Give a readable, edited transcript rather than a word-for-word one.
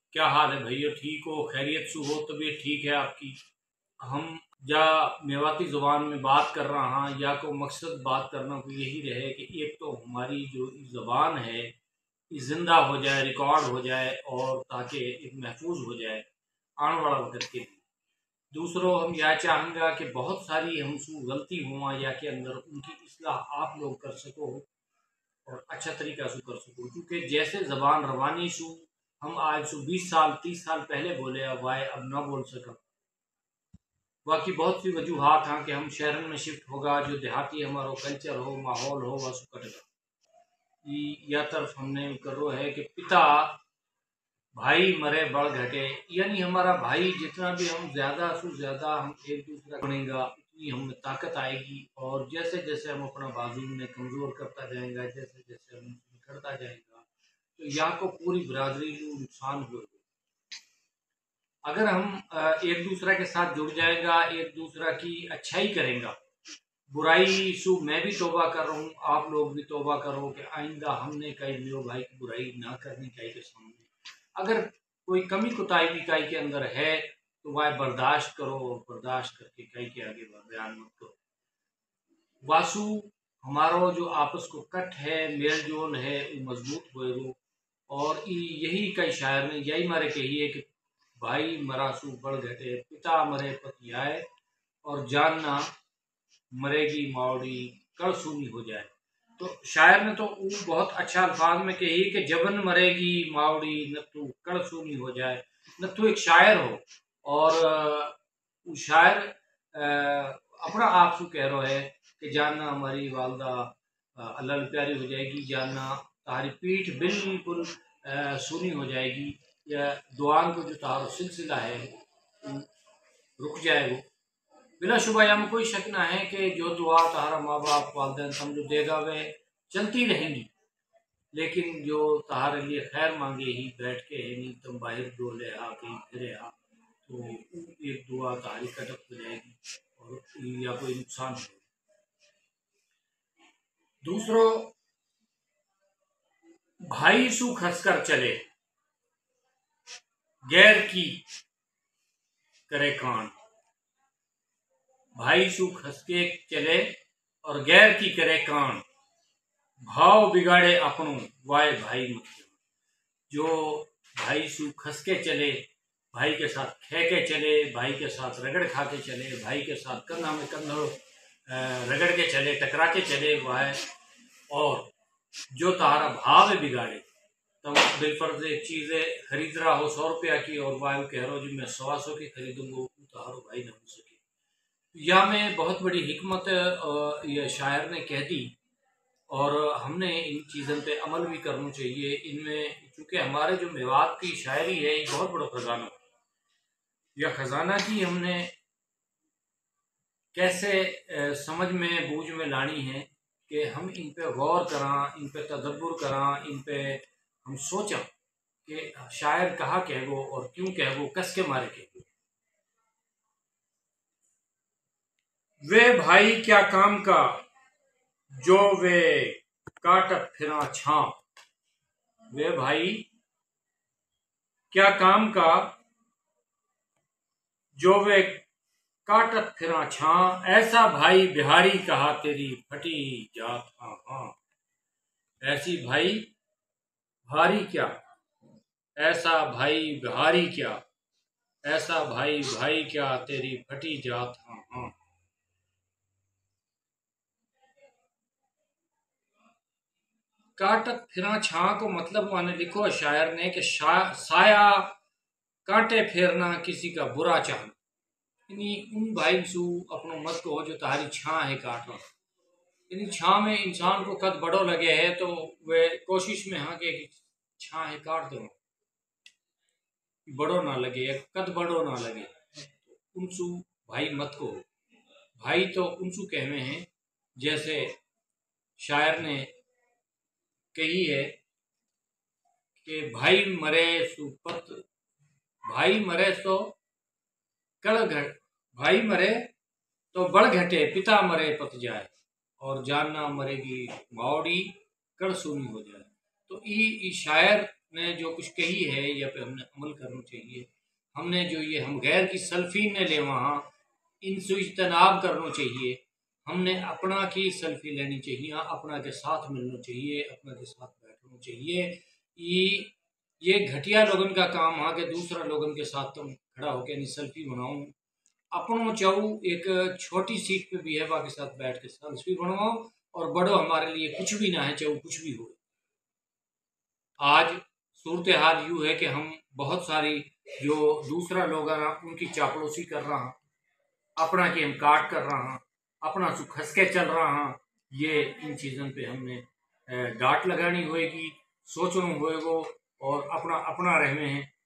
क्या हाल है भैया? ठीक हो? खैरियत से हो? तबीयत ठीक है आपकी? हम या मेवाती ज़ुबान में बात कर रहा हाँ, या को मकसद बात करना को यही रहे कि एक तो हमारी जो ज़बान है ये ज़िंदा हो जाए, रिकॉर्ड हो जाए और ताकि एक महफूज हो जाए आने वाला वक्त के लिए। दूसरों हम यह चाहेंगे कि बहुत सारी हमसे गलती हुआ या के अंदर उनकी इस्लाह आप लोग कर सको और अच्छा तरीका से कर सको, क्योंकि जैसे ज़बान रवानी शू हम आज से 20 साल 30 साल पहले बोले अब आए अब ना बोल सका। बाकी बहुत सी वजूहत हाँ कि हम शहरन में शिफ्ट होगा, जो देहाती हमारा कल्चर हो माहौल हो वह कटेगा। या तरफ हमने करो है कि पिता भाई मरे बड़ घटे, यानी हमारा भाई जितना भी हम ज़्यादा से ज़्यादा हम एक दूसरा बनेगा उतनी हमें ताकत आएगी। और जैसे जैसे हम अपना बाजू में कमज़ोर करता जाएगा, जैसे जैसे हम करता जाएगा तो या को पूरी बिरादरी को नुकसान हो। अगर हम एक दूसरा के साथ जुड़ जाएगा, एक दूसरा की अच्छाई करेंगे, बुराई सु मैं भी तौबा कर रहा हूँ, आप लोग भी तौबा करो कि आइंदा हमने कई मेरे भाई की बुराई ना करनी चाहिए के सामने। अगर कोई कमी कोताही भी कई के अंदर है तो वह बर्दाश्त करो और बर्दाश्त करके कई के आगे बयान मत करो। वासु हमारो जो आपस को कट है मेल जोल है वो मजबूत होएगो। और यही कई शायर ने यही मारे कही है कि भाई मरासू बड़ घटे पिता मरे पतियाए और जानना मरेगी मावड़ी कल सूनी हो जाए। तो शायर ने तो वो बहुत अच्छा अल्फाज में कही कि जबन मरेगी मावड़ी नत्थु कल सूनी हो जाए। नत्थु एक शायर हो और वो शायर अपना आप से कह रहा है कि जानना हमारी वालदा अल्लाह प्यारी हो जाएगी, जानना तारी पीठ बिल्कुल सूनी हो जाएगी, या दुआन को जो तारो सिलसिला है रुक जाएगा। बिलाशुबा या में कोई शक ना है कि जो दुआ तहारा माँ बाप वालदेन समझो देगा वह चलती रहेंगी, लेकिन जो तहारे लिए खैर मांगे ही बैठ के है नहीं तुम बाहर डोले आ कहीं फिरे आ तो एक दुआ तहारी कटक हो जाएगी और या कोई नुकसान हो। दूसरों भाई सु खसकर चले गैर की करे कान, भाई सु खस के चले और गैर की करे कान, भाव बिगाड़े अपनों वाय भाई मत। जो भाई सु खस के चले, भाई के साथ खे के चले, भाई के साथ रगड़ खा के चले, भाई के साथ कंधा में कंधा रगड़ के चले, टकरा के चले वह, और जो तारा भाव बिगाड़े तब बेफर्ज एक चीज़ें खरीद रहा हो 100 रुपया की और वायु कह रहा हो जी मैं 100 की खरीदूंगा तारो भाई ना हो सके। या में बहुत बड़ी हिकमत ये शायर ने कह दी और हमने इन चीज़ों पे अमल भी करना चाहिए। इनमें चूँकि हमारे जो मेवात की शायरी है ये बहुत बड़ा खजाना, या खजाना की हमने कैसे समझ में बूझ में लानी है कि हम इन पे गौर करा, इन पे तदब्बुर करा, इन पे हम सोचा कि शायर कहा कहगो और क्यों कहगो, कस के मारे कहगो। वे भाई क्या काम का जो वे काटत फिरा छां, वे भाई क्या काम का जो वे काटत फिरा छां, ऐसा भाई बिहारी कहा तेरी फटी जात हाँ हाँ। ऐसी भाई भारी क्या, ऐसा भाई बिहारी क्या, ऐसा भाई भाई क्या तेरी फटी जात हाँ हाँ। काटत फिरा छां को मतलब माने लिखो है शायर ने कि साया कांटे फेरना किसी का बुरा चाहना, यानी उन भाई सु अपनो मत को जो तारी छां है काटना, यानी छां में इंसान को कद बड़ो लगे है तो वे कोशिश में हाँ के छां है काट दो बड़ो ना लगे, कद बड़ो ना लगे, उनसु भाई मत को। भाई तो उनसु कहवे हैं जैसे शायर ने कही है कि भाई मरे सुपत, भाई मरे तो कड़ घट, भाई मरे तो बड़ घटे पिता मरे पत जाए और जानना मरेगी मावड़ी कड़ सूनी हो जाए। तो ई शायर ने जो कुछ कही है या पे हमने अमल करना चाहिए। हमने जो ये हम गैर की सेल्फी न ले वहाँ इनसे इज्तनाब करना चाहिए। हमने अपना की सेल्फी लेनी चाहिए, अपना के साथ मिलना चाहिए, अपना के साथ बैठना चाहिए। ये घटिया लोगन का काम हाँ कि दूसरा लोगन के साथ तुम खड़ा होकर नहीं सेल्फी बनाओ। अपनों चाहूँ एक छोटी सीट पे भी है बाकी साथ बैठ के सेल्फी बनवाओ और बड़ो हमारे लिए कुछ भी ना है, चाहे कुछ भी हो। आज सूरत हाल यूँ है कि हम बहुत सारी जो दूसरा लोग हैं उनकी चापलूसी कर रहा हैं, अपना की हम काट कर रहा हैं, अपना सुख हंस के चल रहा हैं। ये इन चीज़ों पे हमने डांट लगानी होएगी, सोचना होएगो और अपना अपना रहने हैं।